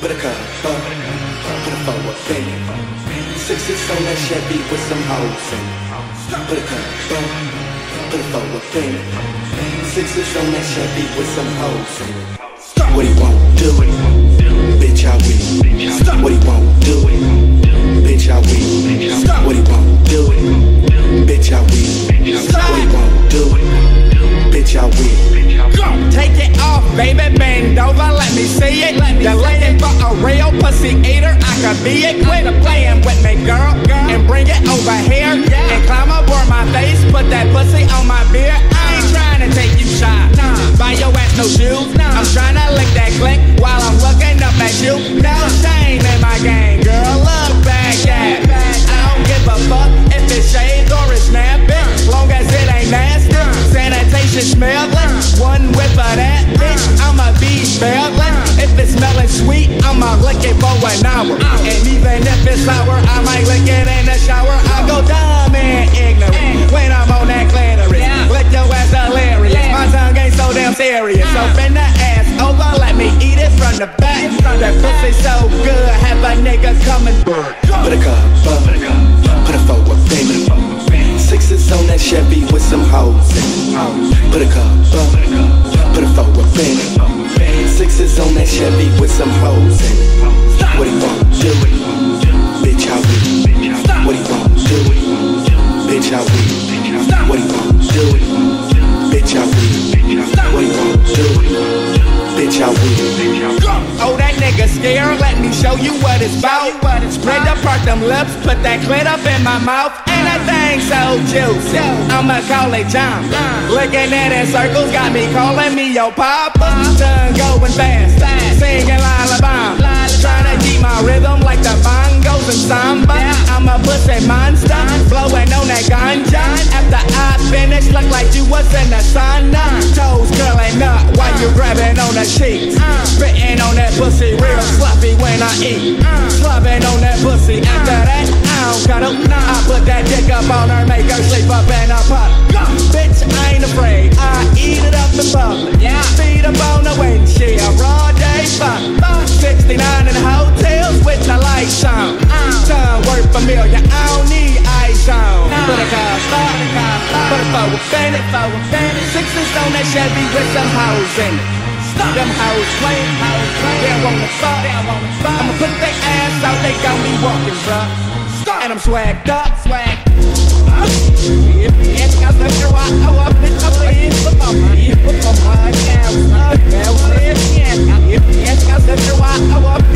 Put a cup up, put a forward bend. 6's on that Chevy with some hoes in it. Put a cup up, put a forward bend. 6's on that Chevy with some hoes in it. What he won't do, bitch I will. What he won't do, bitch I will. What he won't do, bitch I will. What he won't do, bitch I will. Take it off, baby, bend over, let me see it. You're looking for a real pussy eater, I could be it. Quit playing with me, girl, and bring it over here. And climb aboard my face, put that pussy on my beard. I ain't trying to take you shot, buy your ass no shoes. I'm trying to lick that click while I'm looking up at you. No shame in my game, girl, look back at. I don't give a fuck if it's shades or it's nappy, long as it ain't nasty. Sanitation smell like one whiff of that, bitch, I'ma be smelling. If it's smelling sweet, I'ma lick it for an hour. And even if it's sour, I might lick it in the shower. I go dumb and ignorant when I'm on that clitoris. Lick your ass delirious, my tongue ain't so damn serious. So bend the ass over, let me eat it from the back. That pussy so good, have a nigga coming. Put a cup up, put a forward bend. 6's on that Chevy with some hoes in it. Put a cup up, put a forward bend. 6's on that Chevy with some hoes in it. What he won't do, bitch I will. What he won't do, bitch I will. What he won't do, bitch I will. What he won't do, bitch I will. Oh, that nigga scared, let me show you what it's about. Spread apart them lips, put that clit up in my mouth. And that thing so juicy, I'ma call it jump. Looking at it in circles, got me calling me your papa. Tongue going fast, singing lullaby. Trying to keep my rhythm like the bongos and samba. I'm a pussy monster, blowing on that ganja. After I finish, look like you was in the sauna. Toes curling up while you grabbing on the sheets. Spitting on that pussy real sloppy when I eat. Slobbing on that pussy, after that I don't cuddle. I put that dick up on her, make her sleep up in a pot. Bitch, I ain't afraid, I eat it up in public. Feed up on the windshield, raw day fuck. 69 in the hotels with the lights on. Tongue worth $1 million, I don't need ice on. Put a cup up, put a forward bend it. 6's on that Chevy with some hoes in it. Them hoes playing, they wanna fuck. I'ma put their ass out, they gon' be walking, bruh. And I'm swagged up, Yes, I look your eye, I up in the place. Put my money down. Yes, I look your eye, I up